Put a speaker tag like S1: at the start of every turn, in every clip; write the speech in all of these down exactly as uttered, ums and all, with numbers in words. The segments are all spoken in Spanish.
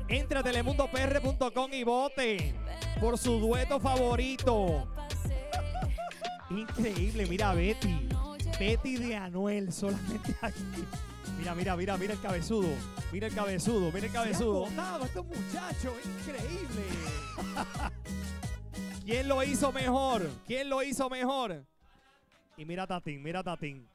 S1: Entra a telemundo p r punto com y vote por su dueto favorito. Increíble, mira Betty. Betty de Anuel, solamente aquí. Mira, mira, mira, mira el cabezudo. Mira el cabezudo, mira el cabezudo. ¡Ah, estos muchachos! ¡Increíble! ¿Quién lo hizo mejor? ¿Quién lo hizo mejor? Y mira a Tatín, mira a Tatín.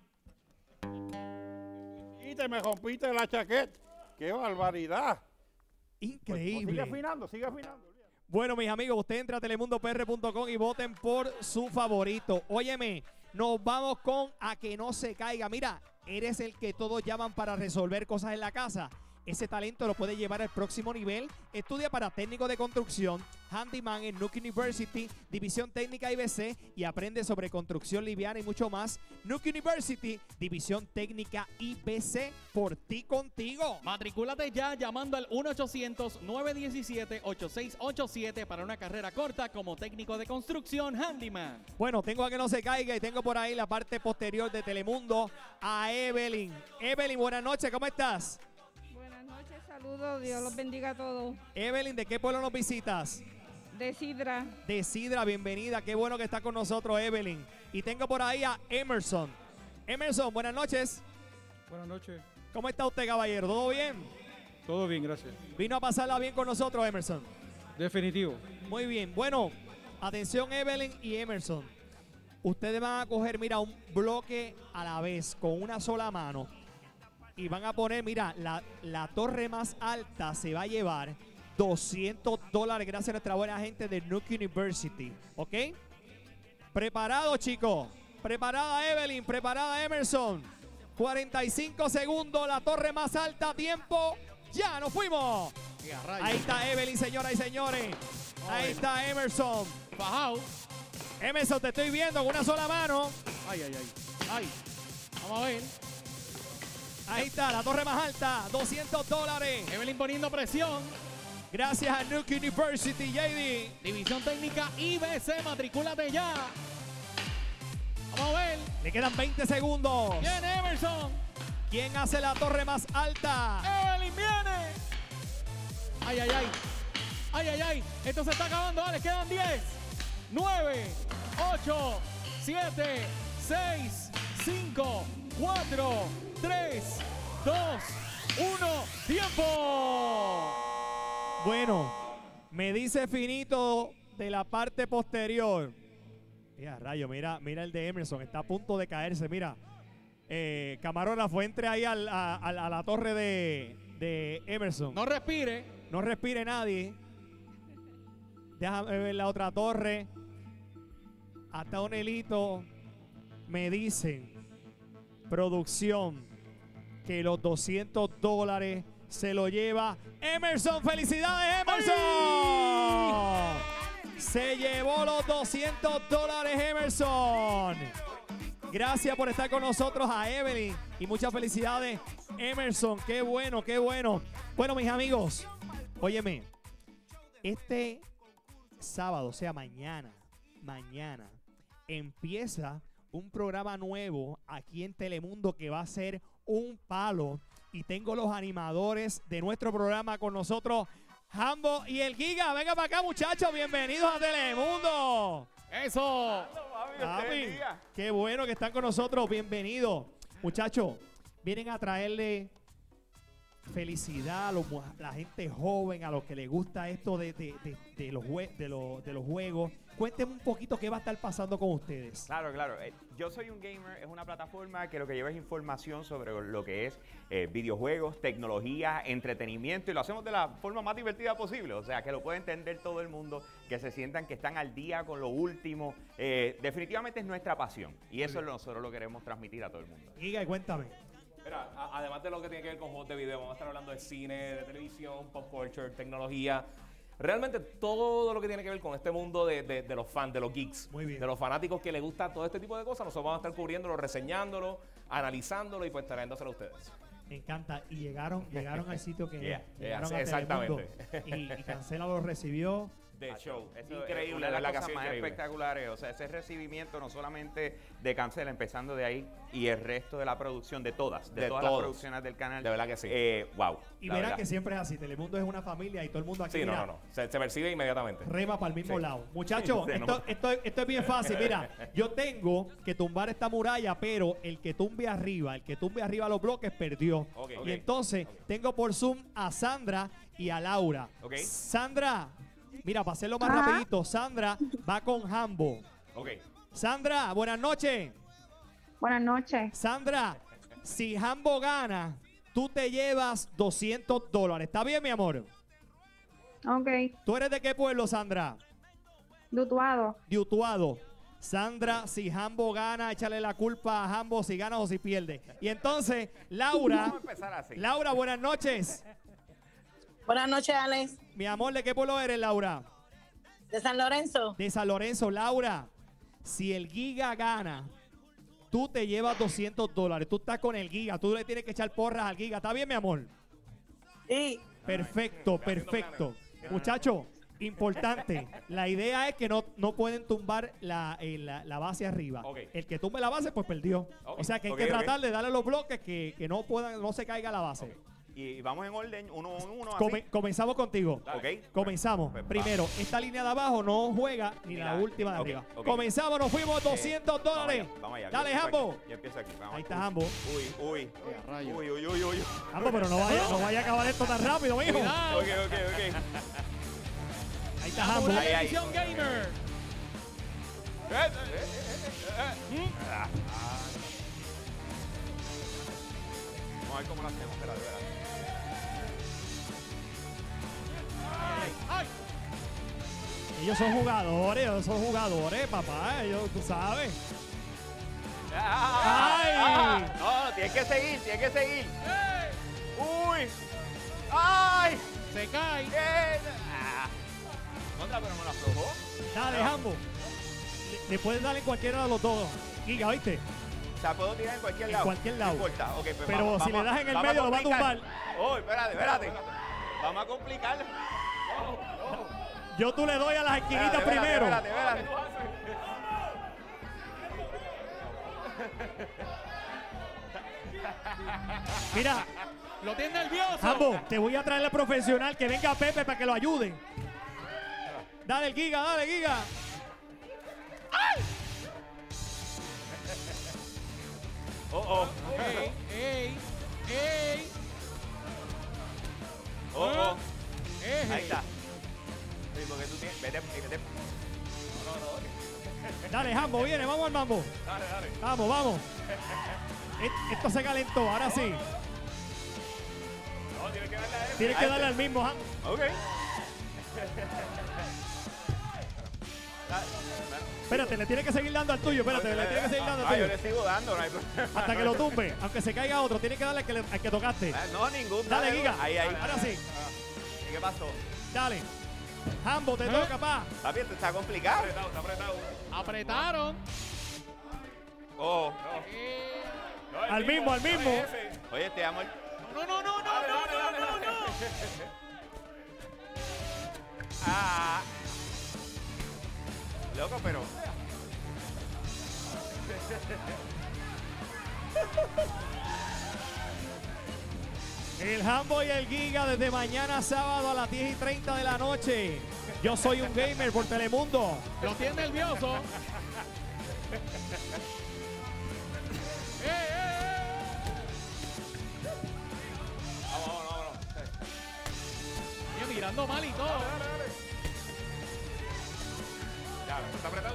S2: Y te me rompiste la chaqueta. ¡Qué barbaridad!
S1: Increíble.
S2: Pues, pues sigue afinando, sigue afinando.
S1: Bueno, mis amigos, usted entra a telemundo p r punto com y voten por su favorito. Óyeme, nos vamos con A que no se caiga. Mira, eres el que todos llaman para resolver cosas en la casa. Ese talento lo puede llevar al próximo nivel. Estudia para técnico de construcción, handyman en Nuke University, división técnica I B C y aprende sobre construcción liviana y mucho más. Nuke University, división técnica I B C, por ti contigo.
S3: Matricúlate ya llamando al uno ochocientos, nueve diecisiete, ocho seis ocho siete para una carrera corta como técnico de construcción handyman.
S1: Bueno, tengo a que no se caiga y tengo por ahí la parte posterior de Telemundo a Evelyn. Evelyn, buenas noches, ¿cómo estás?
S4: Saludos, Dios los bendiga a todos.
S1: Evelyn, ¿de qué pueblo nos visitas?
S4: De Sidra.
S1: De Sidra, bienvenida. Qué bueno que está con nosotros, Evelyn. Y tengo por ahí a Emerson. Emerson, buenas noches.
S5: Buenas noches.
S1: ¿Cómo está usted, caballero? ¿Todo bien?
S5: Todo bien, gracias.
S1: ¿Vino a pasarla bien con nosotros, Emerson?
S5: Definitivo.
S1: Muy bien. Bueno, atención, Evelyn y Emerson. Ustedes van a coger, mira, un bloque a la vez con una sola mano. Y van a poner, mira, la, la torre más alta se va a llevar doscientos dólares gracias a nuestra buena gente de Nuke University. ¿Ok? ¿Preparado, chicos? ¿Preparada, Evelyn? ¿Preparada, Emerson? cuarenta y cinco segundos, la torre más alta, tiempo. ¡Ya nos fuimos! Ahí está Evelyn, señoras y señores. Ahí está Emerson.
S3: Fajao.
S1: Emerson, te estoy viendo con una sola mano.
S3: Ay, ay, ay. Ay. Vamos a ver.
S1: Ahí está, la torre más alta, doscientos dólares.
S3: Evelyn poniendo presión.
S1: Gracias a Nuke University, J D.
S3: División técnica I B C, matricúlate ya. Vamos a ver.
S1: Le quedan veinte segundos.
S3: Viene Emerson.
S1: ¿Quién hace la torre más alta?
S3: Evelyn viene. Ay, ay, ay. Ay, ay, ay. Esto se está acabando. Dale, quedan diez, nueve, ocho, siete, seis, cinco, cuatro, tres, dos, uno, ¡tiempo!
S1: Bueno, me dice Finito de la parte posterior. Mira, rayo, mira, mira el de Emerson, está a punto de caerse, mira. Eh, camarógrafo, entre ahí al, a, a, a la torre de, de Emerson.
S3: No respire.
S1: No respire nadie. Déjame ver la otra torre. Hasta un hilito. Me dicen, producción, que los doscientos dólares se lo lleva Emerson. ¡Felicidades, Emerson! ¡Ay! Se llevó los doscientos dólares, Emerson. Gracias por estar con nosotros a Evelyn y muchas felicidades, Emerson. Qué bueno, qué bueno. Bueno, mis amigos, óyeme, este sábado, o sea, mañana, mañana, empieza un programa nuevo aquí en Telemundo que va a ser un palo. Y tengo los animadores de nuestro programa con nosotros, Jambo y el Giga. Venga para acá, muchachos. Bienvenidos a Telemundo.
S3: ¡Eso!
S1: Papi, qué bueno que están con nosotros. Bienvenidos. Muchachos, vienen a traerle felicidad a los, la gente joven, a los que les gusta esto de, de, de, de, los, de, los, de los juegos. Cuéntenme un poquito qué va a estar pasando con ustedes.
S6: Claro, claro. Eh, Yo Soy un Gamer es una plataforma que lo que lleva es información sobre lo que es eh, videojuegos, tecnología, entretenimiento, y lo hacemos de la forma más divertida posible. O sea, que lo puede entender todo el mundo, que se sientan que están al día con lo último. Eh, definitivamente es nuestra pasión y eso es lo, nosotros lo queremos transmitir a todo el mundo.
S1: Giga, cuéntame.
S7: Mira, a- además de lo que tiene que ver con juegos de video, vamos a estar hablando de cine, de televisión, pop culture, tecnología. Realmente todo lo que tiene que ver con este mundo de, de, de los fans, de los geeks,
S1: Muy bien.
S7: de los fanáticos que les gusta todo este tipo de cosas, nosotros vamos a estar cubriéndolo, reseñándolo, analizándolo y pues trayéndoselo a ustedes.
S1: Me encanta. Y llegaron, llegaron al sitio que
S7: Yeah,
S1: llegaron
S7: yeah,
S1: a
S7: exactamente.
S1: Telemundo. Y, y Cancela lo recibió
S7: de show.
S6: Eso
S7: Increíble,
S6: es una
S7: de
S6: de las
S7: verdad que ha
S6: cosas
S7: sido
S6: más
S7: increíble.
S6: espectaculares. O sea, ese recibimiento no solamente de Cancela, empezando de ahí, y el resto de la producción, de todas, de,
S7: De
S6: todas
S7: todos.
S6: las producciones del canal.
S7: De verdad que sí.
S6: Eh, wow.
S1: Y
S6: la
S1: verán
S6: verdad.
S1: que siempre es así. Telemundo es una familia y todo el mundo aquí
S7: Sí, no,
S1: mira,
S7: no, no. Se, se percibe inmediatamente.
S1: rema para el mismo
S7: Sí.
S1: lado. Muchachos,
S6: Se
S1: esto,
S6: nota.
S1: esto, esto es bien fácil. Mira, yo tengo que tumbar esta muralla, pero el que tumbe arriba, el que tumbe arriba los bloques, perdió.
S7: Ok.
S1: Y
S7: Ok.
S1: entonces
S7: Ok.
S1: tengo por Zoom a Sandra y a Laura.
S6: Ok.
S1: Sandra, mira, para hacerlo más
S8: Ajá.
S1: rapidito, Sandra va con Hambo.
S7: Ok.
S1: Sandra, buenas noches.
S8: Buenas noches.
S1: Sandra, si Hambo gana, tú te llevas doscientos dólares. ¿Está bien, mi amor?
S8: Ok.
S1: ¿Tú eres de qué pueblo, Sandra?
S8: Dutuado.
S1: De Utuado. Sandra, si Hambo gana, échale la culpa a Hambo si gana o si pierde. Y entonces, Laura,
S6: Vamos a empezar así.
S1: Laura, buenas noches.
S9: Buenas noches, Alex.
S1: Mi amor, ¿de qué pueblo eres, Laura?
S9: De San Lorenzo.
S1: De San Lorenzo. Laura, si el Giga gana, tú te llevas doscientos dólares. Tú estás con el Giga. Tú le tienes que echar porras al Giga. ¿Está bien, mi amor?
S9: Sí.
S1: Perfecto, perfecto. Muchachos, importante. La idea es que no, no pueden tumbar la, eh, la, la base arriba.
S7: Ok.
S1: El que tumbe la base, pues perdió.
S7: Ok.
S1: O sea que hay
S6: Ok,
S1: que
S6: ok.
S1: tratar de darle los bloques que, que no puedan, no se caiga la base.
S6: Y vamos en orden, uno a uno, así.
S1: Come- comenzamos contigo.
S6: Ok.
S1: Comenzamos.
S6: Pues va.
S1: Primero, esta línea de abajo no juega ni la,
S6: Mira,
S1: última de
S6: ok,
S1: arriba.
S6: ok.
S1: Comenzamos, nos fuimos doscientos dólares.
S6: Vamos allá, vamos allá.
S1: Dale,
S6: Yo empiezo
S1: Hambo.
S6: aquí, Yo empiezo aquí. Vamos.
S1: Ahí está Hambo.
S6: Uy, uy.
S5: rayo.
S6: Uy, uy, uy, uy.
S1: Hambo, pero no vaya, no vaya a acabar esto tan rápido, mijo.
S3: Cuidado.
S6: Ok, ok, ok.
S1: Ahí está Hambo.
S3: Una
S6: Ahí, ahí.
S3: edición gamer.
S6: Vamos a ver cómo lo hacemos. Espérate, espérate.
S1: Ellos son jugadores, ellos son jugadores, papá. Ellos, tú sabes.
S6: Ah,
S1: ¡Ay!
S6: ah, no, no, tienes que seguir, tienes que seguir. Uy. ¡Ay!
S3: Se cae.
S6: ¿Qué? Ah. Contra, pero me lo aflojó.
S1: Dale, Hambo. Le, le puedes dar en cualquiera de los dos. Giga, ¿viste?
S6: O sea, puedo tirar en cualquier
S1: En
S6: lado.
S1: cualquier lado.
S6: No importa. Ok, pues
S1: Pero
S6: vamos,
S1: si
S6: vamos,
S1: le das en el
S6: vamos
S1: medio, lo va a
S6: complicar.
S1: tumbar.
S6: Uy, espérate, espérate. Vamos a complicarlo.
S1: Yo tú le doy a las esquinitas
S6: Espérate,
S1: primero.
S6: Espérate, espérate,
S1: Mira,
S3: Lo tiene nervioso.
S1: Hambo, te voy a traer al profesional que venga Pepe para que lo ayude. Dale el Giga, dale, Giga.
S6: Oh, oh.
S3: Ey, ey, ey.
S6: Oh, oh.
S3: Eje.
S6: Ahí está. Sí, porque tú tienes. Vete, vete.
S1: Dale, Hambo, viene, vamos al mambo.
S7: Dale, dale.
S1: Vamos, vamos. Et- Esto se calentó, ahora sí.
S7: No, tienes que darle a él.
S1: Tienes que darle al mismo, Hambo.
S6: Ok.
S1: Espérate, le tienes que seguir dando al tuyo, espérate, le tienes que seguir dando
S6: Ah,
S1: al
S6: yo
S1: tuyo.
S6: le sigo dando, no hay problema.
S1: Hasta que lo tumbe, aunque se caiga otro, tienes que darle al que, le- al que tocaste.
S6: Ah, no, ningún.
S1: Dale, Giga.
S6: Ahí, ahí.
S1: Ahora sí,
S6: ¿Y qué pasó?
S1: dale. Hambo, te toca, pa.
S6: Papi, esto está complicado.
S7: Apretado, está apretado.
S3: Apretaron.
S6: Oh.
S3: Eh,
S7: No, el
S1: Al mismo, al mismo.
S7: dale ese.
S6: Oye, te amo. el-
S3: No, no, no, no,
S7: Dale,
S3: no,
S7: dale,
S3: no,
S7: dale,
S3: no,
S7: dale.
S3: no.
S6: Ah. Loco, pero.
S1: El Hambo y el Giga desde mañana sábado a las diez y treinta de la noche. Yo soy un gamer por Telemundo.
S3: Lo tiene nervioso. Eh, eh, eh.
S7: Vamos, vamos, vamos.
S3: Oye, mirando mal y todo.
S7: Dale, dale. Ya, esto está apretado.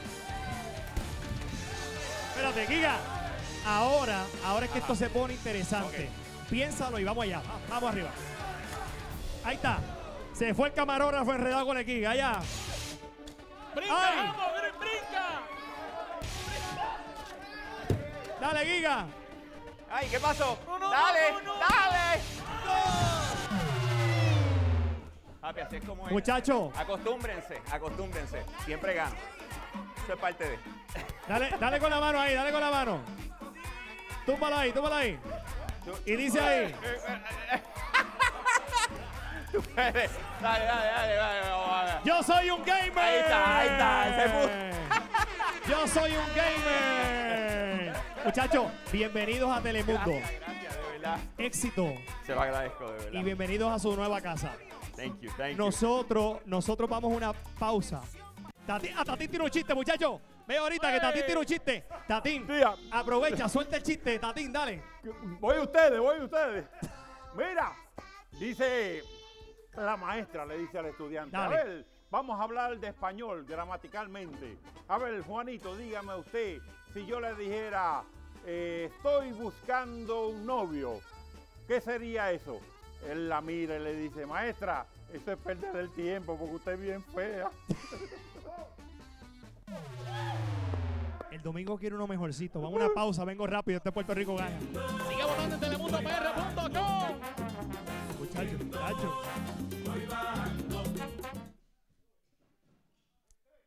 S1: Espérate, Giga. Ahora, ahora es que esto se pone interesante. Piénsalo y vamos allá. Va- Vamos arriba. Ahí está. Se fue el camarógrafo enredado con el Giga. Allá.
S3: Brinca,
S1: Ay.
S3: vamos, brin- brinca.
S1: Dale, Giga.
S6: Ay, ¿qué pasó?
S3: No, no,
S6: dale,
S3: no, no, no.
S6: dale. Papi, así es como es.
S1: Muchacho,
S6: Acostúmbrense, acostúmbrense. Siempre gano. Eso es parte de.
S1: dale, dale con la mano ahí, dale con la mano. Túmbalo ahí, túmbalo ahí. Y dice ahí.
S6: Tú puedes. Dale, dale, dale, dale, vamos, vamos.
S1: Yo soy un gamer.
S6: Ahí está, ahí está, ese
S1: Yo soy un gamer. Muchachos, bienvenidos a Telemundo.
S6: Gracias, gracias, de verdad.
S1: Éxito
S6: Se lo agradezco, de verdad.
S1: y bienvenidos a su nueva casa.
S6: Thank you, thank you.
S1: Nosotros, nosotros vamos a una pausa. Tati, ah, Tatín tiene un chiste, muchachos. Veo ahorita que Tatín tiene un chiste. Tatín,
S2: Sí, a-
S1: aprovecha, suelta el chiste. Tatín, dale.
S2: Voy a ustedes, voy a ustedes. Mira, dice la maestra, le dice al estudiante.
S1: Dale.
S2: A ver, vamos a hablar de español gramaticalmente. A ver, Juanito, dígame usted, si yo le dijera, eh, estoy buscando un novio, ¿qué sería eso? Él la mira y le dice, maestra, eso es perder el tiempo porque usted es bien fea.
S1: El domingo quiero uno mejorcito. Vamos a una pausa, vengo rápido. Este Puerto Rico gana.
S3: Sigue votando en telemundo p r punto com.
S1: Muchachos, muchachos.